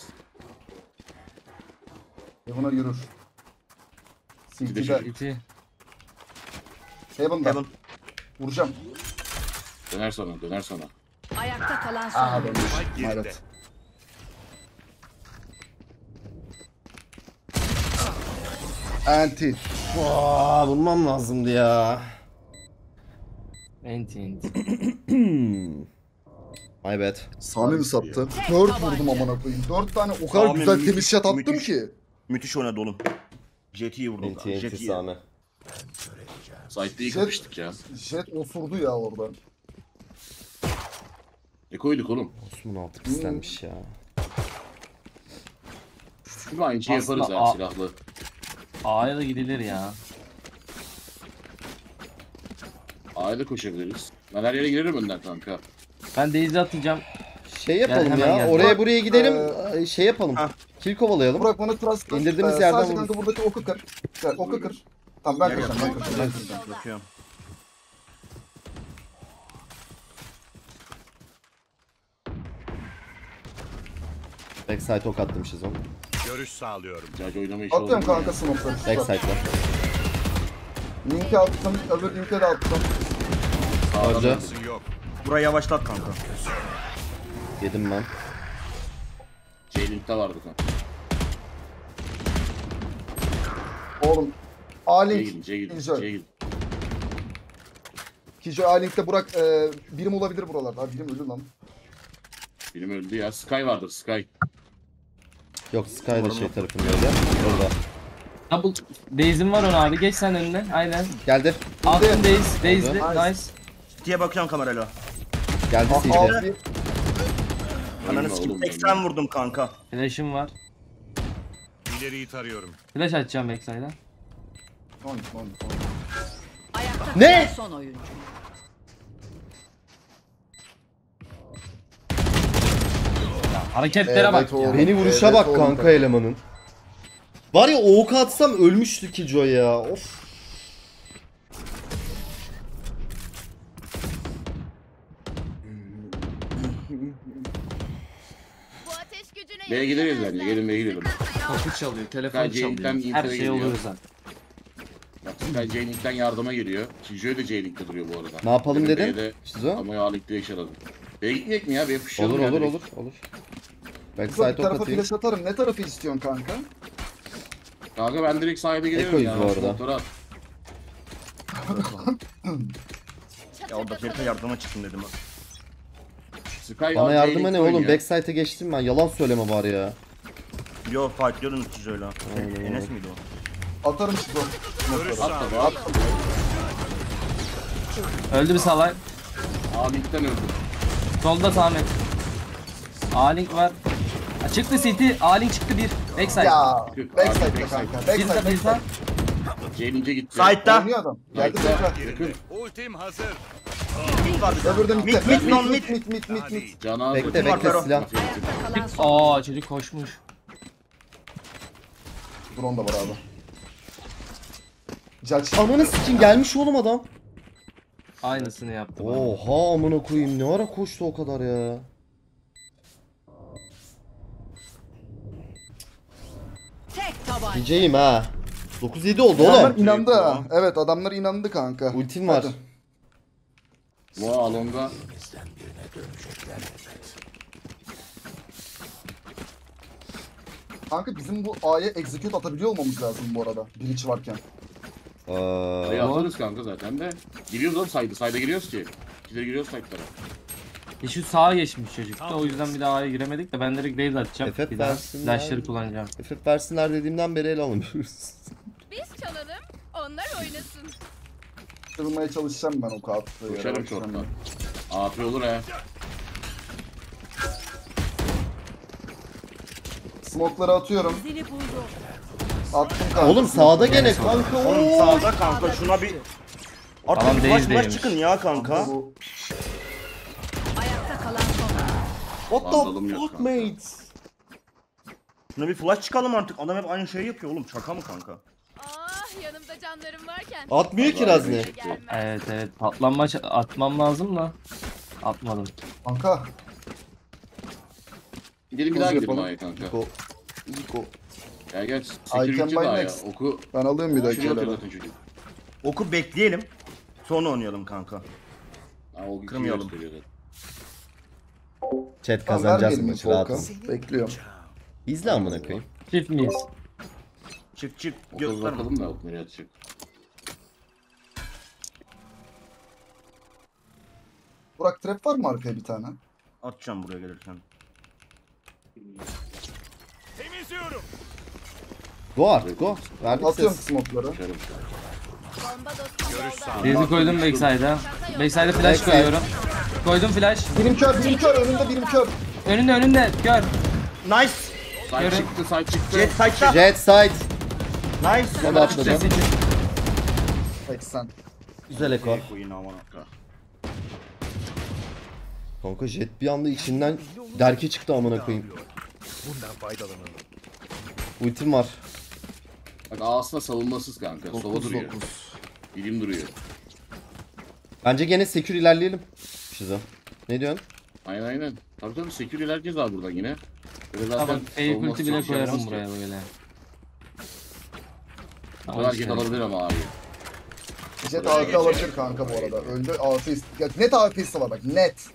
Heaven'a yürür. City'de. City. Heaven'da. Heaven. Vuracağım. Döner sana, döner sana. Ayakta kalan son Aha oyuncu. dönmüş. Spike yerinde. Hayret. Anti. Aa, bulmam lazımdı ya. Enti enti. My bad. Sami mi sattı? 4 vurdum amına koyayım. 4 tane o kadar Sami güzel müthiş, temiz shot attım müthiş. ki. Müthiş oynadı oğlum. Jet'i iyi vurdum. Enti enti Jet'i iyi. Sami. Site'de iyi Jet- kapıştık ya. Jet osurdu ya orada. Ne koyduk oğlum? Osman altı pislenmiş ya. Şimdi aynı şey Aslında yaparız ha A- silahlı. A'ya da gidilir ya. A'ya da koşabiliriz. Ben her yere girerim önden kanka. Ben Daze atacağım. Şey yapalım hemen ya. gel. Oraya buraya gidelim. Ee, Şey yapalım. Ha. Kill kovalayalım. Burak bana trust kır. İndirdiğimiz yerden Sadece vururuz. kanka buradaki oku kır. Gel oku kır. Tamam ben Gel, kıracağım gel. ben kıracağım. Ben kıracağım. Bakıyorum. Backside ok attım Şizon. Görüş sağlıyorum. Sadece oynama işi Atıyorum olmuyor kanka ya. smoke'ları. Backside var. Link'e attım. Öbür link'e de attım. Harca. Nasıl yok. Burayı yavaşlat kanka. Yedim ben. J-Link'te vardı kanka. Oğlum. A C'ye link. gidin, C'ye gidin, Güzel. C'ye gidin. Kijo A link'te Burak birim olabilir buralarda. Abi birim ölü lan. Birim öldü ya. Sky vardır, Sky. Yok Sky da şey tarafındaydı. Orada. Double Daze'im var ona abi. Geç sen önüne. Aynen. Geldi. Attım Daze. Daze'li. Nice. Nice. City'ye bakıyorum kamerayla. Geldi CT. Abi Ananı Ölme sikeyim. oğlum, 80 vurdum kanka. Flash'ım var. İleriyi tarıyorum. Flash atacağım backside'a. on. Ayakta Ne? kalan son oyuncu. Hareketlere bak. Evet, oğlum. Beni vuruşa Evet, bak oğlum. kanka elemanın. Var ya o ok atsam ölmüştü Killjoy ya. Of. Bu ateş gücüne B'ye gideriz bence. yetişemezler. Gelin B'ye gidelim. Kapı çalıyor. Telefon Sky J-Link'ten çalıyor. Her infoya şey geliyor. oluyor zaten. Bak Sky J-Link'ten yardıma geliyor. Killjoy da J-Link'te duruyor bu arada. Ne yapalım Dedim dedin? B'de Şizo? ama A-Link'te yaşadım. B'ye gitmeyecek mi ya? B'ye Olur pushlayalım ya olur direkt. olur. Bir Backside ok tarafa atayım. flash atarım. Ne tarafı istiyorsun kanka? Kanka ben direkt sahibi geliyorum Ekoyuz ya. bu arada. Motora at. Ya orada Ferit'e yardıma çıktım dedim. Sky Bana var, yardıma J-Link ne oğlum? oynuyor. Backside'e geçtim ben. Yalan söyleme bari ya. Yo fightlıyordun City'yle. Enes miydi o? Atarım Şizo. Görüş At sağlıyorum. tabi at. Öldü bir salay. A-Link'ten öldü. Solda Samet. A-Link var. Ha, çıktı City. A-Link çıktı bir. Backside. Ya. Yok, Backside'de abi, kanka. Bir Backside. de bir sağ. J-Link'e gitti. Side'da. Oynuyor adam. Geldi Side'da. tekrar. Yerinde. Ultim hazır. Mid var bir tane. Öbürde Mid mitte. mid non mid. Mid. Canı ağzı. Bekle var, bekle Fero. silah. Ayakta kalan son Aa çocuk koşmuş. Drone da var abi. Judge. Ananı sikim gelmiş oğlum adam. Aynısını yaptı bana. Oha amına koyayım ne ara koştu o kadar ya. tek tabanca. Diyeceğim ha. 9-7 oldu Adamlar oğlum. inandı ha. Evet adamlar inandı kanka. Ultim var. Hadi. Bu Alonga. Kanka bizim bu A'ya execute atabiliyor olmamız lazım bu arada. Breach varken. Buraya atarız kanka zaten de. Giriyoruz oğlum sayda. Sayda giriyoruz ki. İkileri giriyoruz saydalara. Şu sağa geçmiş çocuk da o yüzden bir daha A'ya giremedik de ben direkt base atacağım. FF Bir daha versinler. flashları kullanacağım. FF versinler dediğimden beri el almıyoruz. Biz çalalım, onlar oynasın. Kırmaya çalışacağım ben o kağıtlı yere. Koşarım çoktan. AP olur he. Smoke'ları atıyorum. Seni buldum. Attım kanka. Oğlum sağda gene kanka. Oğlum Oo. sağda kanka şuna bir... Tamam, Artık değil, flash değilmiş. çıkın ya kanka. Bu Ayakta kalan son. What Vandalım the yok fuck kanka. mate? Şuna bir flash çıkalım artık. Adam hep aynı şeyi yapıyor oğlum. Şaka mı kanka? Ah, yanımda canlarım varken. Atmıyor ki Razni. Gelmez. Evet patlanma atmam lazım da atmadım. kanka. Gidelim bir daha Hızlı gidelim yapalım. A'ya kanka. Niko. Niko. Gel gel. can Security buy daha ya. next. Oku. Ben alıyorum bir dahaki Şunu atıyor elere. zaten çocuk. Oku bekleyelim. Sonra oynayalım kanka. Ha, o Kırmayalım. Chat Tamam, kazanacağız vermeyelim maçı Volkan. rahatım. Bekliyorum. İzle amına koyayım. Çift miyiz? Çık çık. Oku Gösterme. bakalım da nereye atacak. Burak trap var mı arkaya bir tane? Atacağım buraya gelirken. Temizliyorum. Go artık go. Verdik Atıyorum ses. smoke'ları. Koşarım. Bomba dostum Görüş yolda. sağlıyorum. Base'i koydum backside'a. Backside'a flash Backside. koyuyorum. Koydum flash. Birim kör, birim kör. Önünde birim kör. Önünde gör. Nice. Side Görün. çıktı side çıktı. Jet side'da. Jet side. Nice. O da atladı. 80. Güzel eko. Koyun aman. Kanka Jet bir anda içinden derke çıktı amına koyayım. Bundan faydalanalım. Ultim var. Bak aslında savunmasız kanka. Sova duruyor. Bilim duruyor. Bence gene secure ilerleyelim. Şizo. Ne diyorsun? Aynen aynen. Tabii tabii secure ilerleyeceğiz abi buradan yine. Böyle zaten Tamam fake savunması ulti bile çok şey koyarım olmaz ki. buraya böyle. Bu kadar hareket alabilir ama abi. Jet AWP alabilir kanka bu arada. Öldü AWP ya net AWP'si var bak net.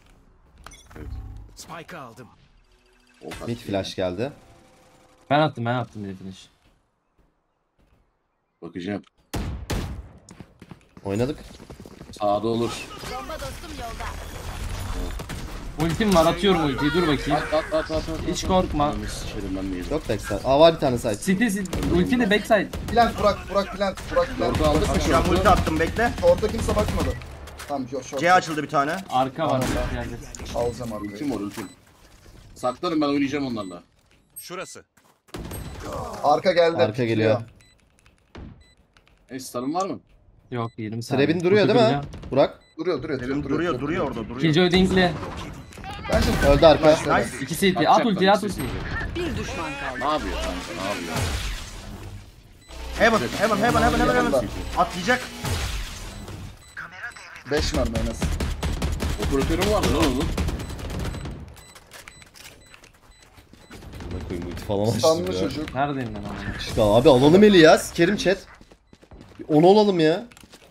Spike'ı aldım. O kadar. Mid flash geldi. Ben attım bir de finish. Bakacağım. Oynadık. Sağda olur. Bomba dostum yolda. Ultim var atıyorum ultiyi dur bakayım. At. Hiç korkma. Ben sıçarım ben de yedim. Yok backside. Aa var bir tane side. City ulti de backside. Plant Burak plant. Orada aldık mı Şu an ulti attım bekle. Orada kimse bakmadı. Tamam yok short. C açıldı bir tane. Arka var Tamam. bir yerde. Alacağım arkayı. Ultim var ultim. Saklarım ben oynayacağım onlarla. Şurası. Arka geldi. Arka geliyor. Star'ın var mı? Yok 20 saniye. Trebin duruyor değil mi? Burak. Duruyor. Duruyor orada duruyor. Killjoy dinkli. Ben şimdi Öldü arka. Nice. 2 CT. Atacak At ultiyi lan at sesi. ultiyi. Bir düşman kaldı. Ne yapıyor kanka ne yapıyor? Heaven. Atlayacak. 5 mermi en az. Operatörüm vardı lan onun. Amına koyayım ulti falan açtım Stunlı ya. çocuk. Neredeyim ben ama? İşte abi alalım eli ya. Sikerim chat. Bir onu alalım ya.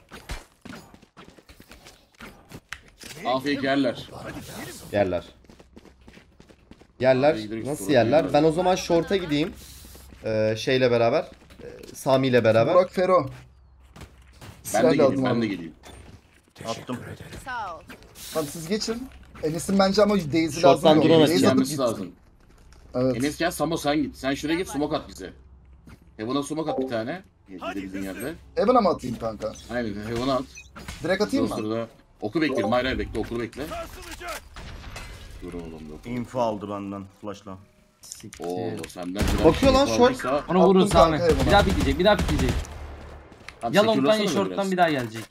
Afiyet yerler. Yerler. Yerler. Hadi gidelim, Nasıl sonra yerler? yerler. Ben o zaman short'a gideyim. Şeyle beraber. Sami ile beraber. Burak Fero. Ben de Silah geleyim lazım ben de abi. geleyim. Attım. Sağ ol. Tamam siz geçin. Enes'in bence ama Daisy Short'tan lazım. drone Daisy atacağım. atıp Gelmesi git. lazım. Evet. Enes gel Samo sen git. Sen şuraya git smoke at bize. Heaven'a smoke at bir tane. Bizim yerde. Evan'a mı atayım kanka? Aynen Heaven'a at. Direkt atayım Ondan mı? sonra oku bekleyelim. Hayır hayır bekle okulu bekle. Sarsılacak. Dur oğlum yok. Info aldı benden flashla. Oo Siktir. senden biraz Bakıyor lan şey short. kaldıysa- Onu vurun Attım Sami. kanka Evan'a. Bir daha bitecek bir daha bitecek. Tamam, Ya long'dan secure'lasana ya da short'tan biraz. bir daha gelecek.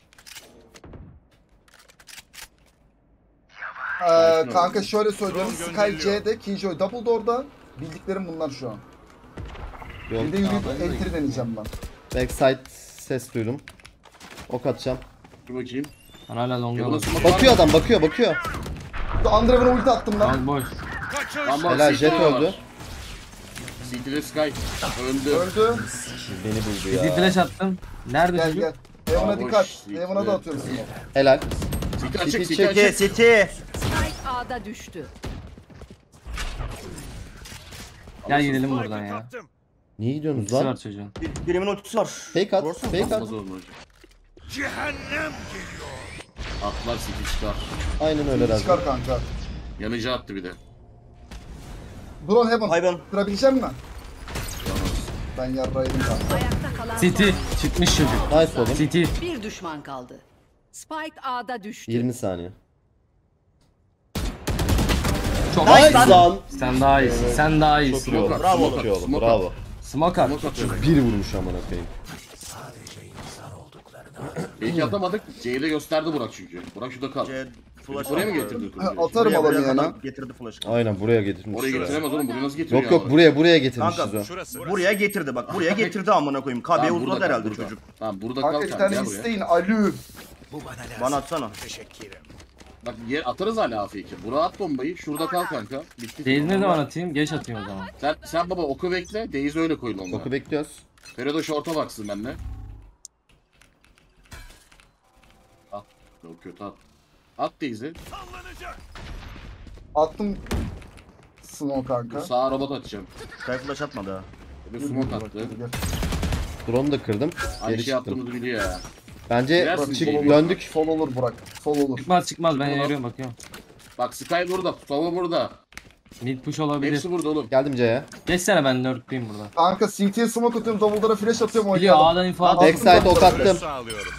Kanka şöyle söylüyorum. Drone Sky gönderiliyor. C'de, Killjoy Double Door'da. Bildiklerim bunlar şu an. Yok. Bir de yürüyüp entry deneyeceğim ben. Backside ses duydum. Ok atacağım. Dur bakayım. Ben hala long'a Heaven'a bakıyorum. smoke var Bakıyor mı? adam bakıyor. Andrev'in ulti attım lan. Al boş. Kaçış. Tamam, Helal CT jet var. öldü. CT'de Sky. Öldü. Öldü. Beni buldu Bir ya. flash attım. Nerede Gel çocuk? gel. Evan'a Aa, boş. dikkat. City. Evan'a da atıyorum smoke. Helal. CT açık City CT çek. açık. City. Spike A'da düştü. Gel gidelim buradan Spike'ı ya. kaptım. Niye gidiyorsunuz İkisi var lan? çocuğun. Birimin ultisi var. Fake at. Fake at. Olmaz olmaz. Cehennem geliyor. Atlar City çıkar. Aynen öyle Razi. Çıkar kanka. Yanıcı attı bir de. Drone Heaven. Hayvan. Kırabilecek misin? Ben yarraydım kanka. Ayakta kalan City son çıkmış çocuk. Nice oğlum. City. oyuncu. Bir düşman kaldı. Spike A'da düştü. 20 saniye. Çok Nice iyi. lan. Sen daha iyisin. Sen daha Çok iyisin. iyi oğlum. Bravo Çok iyi oğlum. oğlum. Smoke Bravo. Smoke at. Smoke atıyor. Bir vurmuş amına koyayım. Belki atamadık. C'yi de gösterdi Burak çünkü. Burak şurada kal. C flash Oraya mı attı. getirdin? Atarım adamı Buraya yana. getirdi flash'ı. Aynen buraya getirmiş. Oraya getiremez oğlum. Buraya nasıl getiriyor Yok yok buraya getirmişiz Kanka, o. Şurası. Buraya getirdi bak. Buraya getirdi amına koyayım. KB'ye Tamam, burada uzadı kal, herhalde burada. çocuk. Tamam burada kal Kanka bir kanka tane ya buraya. isteyin. Alü. Bana atsana. Teşekkürüm. Bak yer atarız hala A2. Burak at bombayı. Şurada kal kanka. Bitti. Değil ne zaman atayım? Geç atayım o zaman. Sen baba oku bekle. Deyiz öyle koyun onunla. Oku bekliyoruz. Ferado short'a baksın benimle. At. Yok kötü at. At Deiz'i. Sallanacak. Attım. Smoke kanka. Sağa robot atacağım. Sky flash atmadı ha. Bir smoke attı. Drone'u da kırdım. Aynı Geri şey çıktım. yaptığımızı biliyor ya. Bence Girersin, çık sol olur. döndük. Sol olur Burak. Sol olur. Çıkmaz çıkmaz ben yarıyorum bakıyorum. Bak Sky burada. Sova burada. Mid push olabilir. Hepsi burada oğlum. Geldim C'ye. Geçsene ben lurkluyum burada. Kanka CT'ye smoke atıyorum. Double'lara flash atıyorum. Biliyor Oynayalım. A'dan info Attım at. Backside ok double'lara. attım. Sağlıyorum.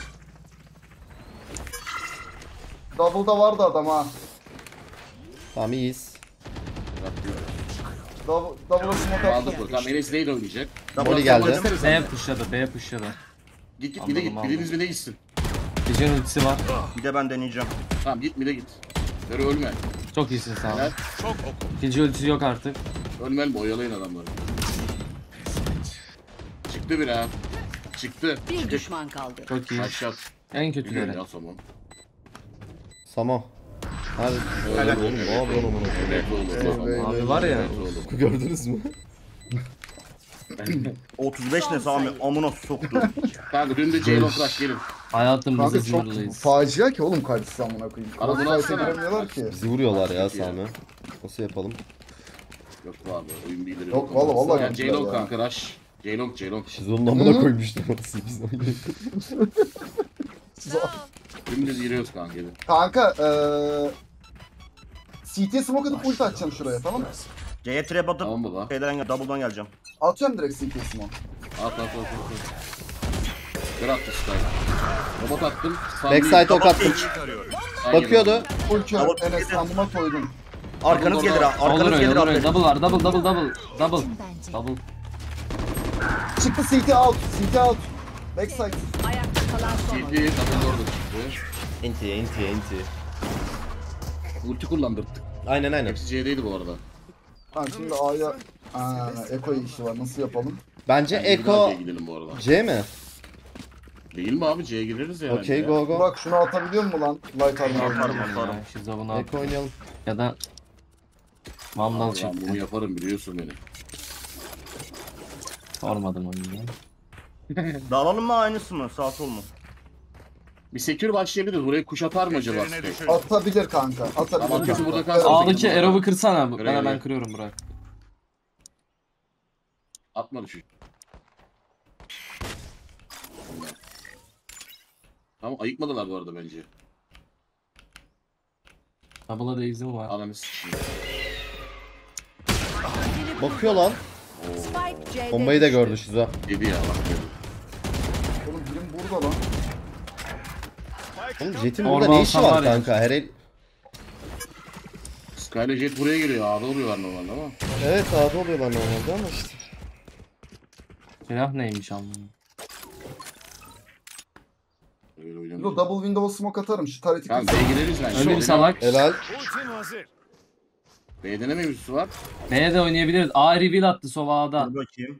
Double'da vardı adam ha. Tamam iyiyiz. Double'a smoke Aldık attım. bu. Tamam Enes Lane oynayacak. Molly geldi. B pushladı B pushladı. Git bir de git. Anladım, Biriniz bir de gitsin. Vision ultisi var. Bir de ben deneyeceğim. Tamam git bir de git. Böyle ölme. Çok iyisin sağ ol. Helal. Çok oku. İkinci ultisi yok artık. Ölme oyalayın adamları. Çıktı bir ha. Çıktı. Bir düşman kaldı. Çok iyi. Aşağı. En Biliyorum kötüleri. ya Somon. Samo. Hadi. Helal. Oğlum ne yapıyorsun amına koyayım? Evet oğlum. Abi var ya. Evet oğlum. Gördünüz mü? 35 ne Sami amına soktu. Kanka dün de J-Lo Crash gelin. Hayatımızda Kanka çok sınırlıyız. facia ki oğlum karşısı amına koyayım. Arada Fight'e baksana. giremiyorlar ki. Bizi vuruyorlar ya Çok iyi. Sami. Nasıl yapalım? Yok abi oyun bildirir. Yok, vallahi Ya gittiler J-Lo ya. kanka Rush. J-Lo. Şizonun amına koymuşlar orası biz oynuyoruz. Sağ ol. Dümdüz giriyoruz kanka. Gelin. Kanka CT'ye smoke atıp ulti atacağım şuraya tamam mı? C'ye trap atıp Tamam baba. double'dan geleceğim. Atıyorum direkt CT'ye smoke. At. Kır attı Sky. Robot attım. Backside ok attım. Arıyorum. Bakıyordu. Full kör Double Enes sandıma koydum. Arkanız gelir ha. Olur Arkanız öyle gelir olur öyle. abi. Double var double. Double. Çıktı CT out. CT out. Backside. Ayakta kalan son oyuncu. GT double orada çıktı. Enti. Ulti kullandırdık. Aynen. Hepsi C'deydi bu arada. Tamam şimdi A'ya... Eko işi var nasıl yapalım? Bence Bence bir daha Eko C'ye gidelim bu arada. C mi? Değil mi abi? C'ye gireriz yani. Okey ya. go go. Burak şunu atabiliyor mu lan? Light armor. Atarım. Şizo bunu at. Eko oynayalım. Ya da Vandal Abi ben çıktı. bunu yaparım biliyorsun beni. Sormadım onu ya. Dağılalım mı aynısı mı? Sağ sol mu? Bir secure başlayabiliriz. Buraya kuş atar mı acaba? Üzerine Sky? düşün. Atabilir kanka. Atabilir Tamam, kesin burada kanka. kalsın. A'daki Aerob'u kırsana. Göre Ben göre. kırıyorum Burak. Atma düşün. Tamam ayıkmadılar bu arada bence. Double'a da izin var. Ananı sikeyim. Bakıyor lan. Spike C'de Bombayı da düştü. gördü Şizo. Dedi ya bak dedi. Oğlum birim burada lan. Oğlum Jet'in Orba burada ne işi alsam var var ya. kanka? Her el... Sky ile Jet buraya geliyor. A'da oluyorlar normalde ama. Evet A'da oluyorlar normalde ama işte. Silah neymiş anlamı. Öyle Bir de oynamıyor. double window smoke atarım. Şu tareti Kanka kırsana. B'ye gireriz bence. Öyle bir salak. Helal. Ultim hazır. B'de ne mevzusu var? B'ye de oynayabiliriz. A reveal attı Sova A'da. Dur bakayım.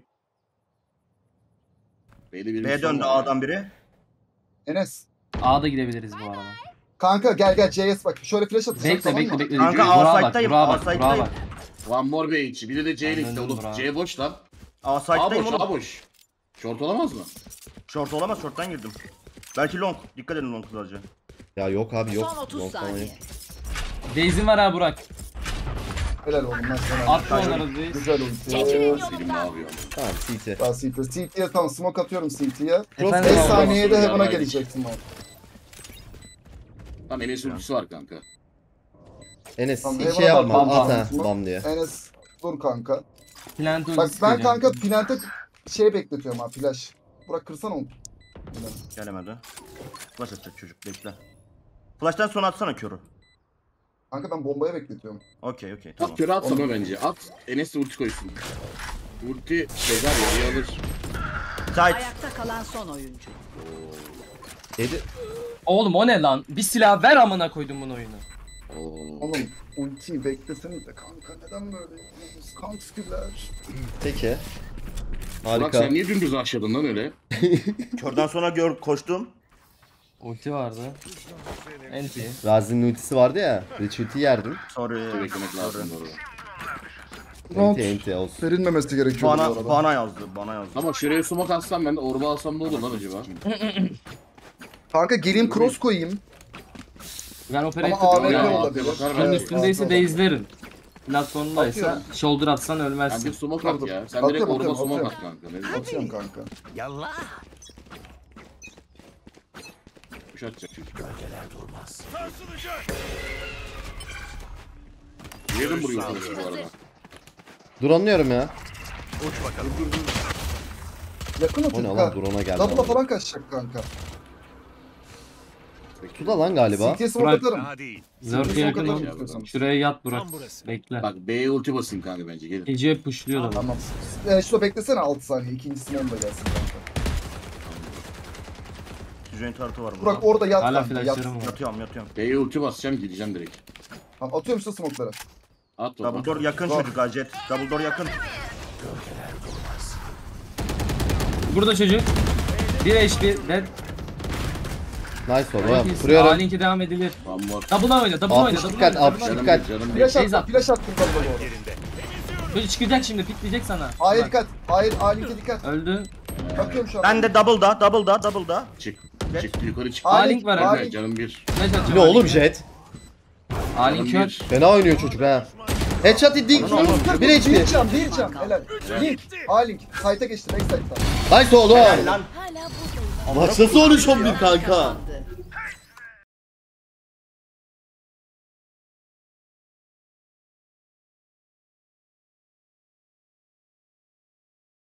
B'de bir B döndü A'dan biri. Enes. A'da gidebiliriz bu arada. Kanka gel JS bak. Şöyle flash atacağım Bekle tamam mı? bekle. Kanka, Burak'a A bak, site'dayım, Burak'a A bak, Burak'a site'dayım. bak. One more B içi. Bir de C linkte Anladım, oğlum. bravo. C boş lan. A A site'dayım boş, oğlum. A boş. Short olamaz mı? Short olamaz, short'tan girdim. Belki long. Dikkat edin long sadece. Ya yok abi yok. Son 30 Yok falan yok. saniye. Deizin var ha Burak. Helal oğlum ben sana. Attı onları Deiz. Güzel ulti. Çekilin Selim ne yolumdan. yapıyor? Tamam CT. Daha CT. CT'ye tam smoke atıyorum CT'ye. Efendim 5 abi. saniyede Olsun, Heaven'a yaraydı. gelecektim o. Tamam Enes'in ultisi var kanka. Enes Tamam, şey eyvallah, yapma. bam, At bam. ha. Bam diye. Enes dur kanka. Plant Bak ultisi ben sıkacağım. kanka plante şey bekletiyorum ha flash. Burak kırsana onu. Gelemedi. Flash atacak çocuk bekle. Flash'tan sonra atsana körü. Kanka ben bombaya bekletiyorum. Okey tamam. At köre at sana bence. At Enes de ulti koysun. Ulti Sezer yarı alır. Side. Ayakta kalan son oyuncu. Dedi. Oğlum o ne lan? Bir silah ver amına koydum bunu oyunu. Oo. Oğlum ultiyi bekleseniz de kanka neden böyle yapıyorsunuz? Kank skiller. Peki. Bak Harika. sen niye dümdüz aşağıdın lan öyle? Körden sonra koştum. Ulti vardı. Enti. Razi'nin ultisi vardı ya. Retweet'i yerdim. Sorry. Beklemek lazım doğru. Not Enti olsun. verilmemesi gerekiyor bu arada. Bana yazdı. Ama şuraya smoke atsam ben de orba alsam ne olur lan acaba? Kanka geleyim cross koyayım. Ben Ama operator AWP Ya, olabilir. bakar Bunun ben. üstündeyse de izlerim. Platformdaysa Atıyorum. shoulder atsan Sen ölmezsin. bir smoke at ya. Sen Atıyorum, direkt orba atıyorum, smoke at atıyorum. kanka. Ne bileyim. Atıyorum kanka. Yallah. Kuş atacak çocuk. Sarsılacak. Yerim buraya ortası bu arada. Drone'luyorum ya. Uç bakalım. Yakın O ne atıyor. lan? Drone'a geldi. Double'a falan kaçacak kanka. Suda lan galiba. CT'ye smoke Burak. atarım. Daha değil. Zörf'e Smoke yakın atarım ol. istiyorsan. Şuraya yat Burak. Tam burası. Bekle. Bak B'ye ulti basayım kanka bence gelin. Ece pushluyor da. Tamam. Şurada beklesene 6 saniye. İkincisinin onda gelsin kanka. Joint tartı var burada. Burak orada yat Hala kanka. Yat. flashlarım var. Yatıyorum. B'ye ulti basacağım gideceğim direkt. Tamam, atıyorum işte smoke'ları. At Double orba. door yakın Bak. çocuk Jet. Double door yakın. Burada çocuk. 1 HP. Dead. Nice oğlum. A Kuruyorum. linki devam edilir. One more. Double'a oyna. Double'a oyna. 60 Double'a dikkat. oyna. 60 Canım dikkat. bir, canım bir. Flash Beyza. attım. Flash attım double'a doğru. Yerinde. Çocuk çıkacak şimdi. Pikleyecek sana. A'ya Bak, dikkat. A'ya dikkat. öldü. Bakıyorum şu an. Ben de double'da. Çık. Çıktı yukarı çık. A-Link var A-Link. abi. Evet, canım bir. Flash atacağım. Ne oğlum Jet? A-Link Canım kör. bir. Fena oynuyor çocuk ha. Headshot indik. 1 Bir HP. cam, bir cam. Helal. Link. A-Link. Site'a geçti. Backside'dan. Nice oğlum. Lan. Hala buradayım. Maç nasıl 13-11 kanka? Kazandı.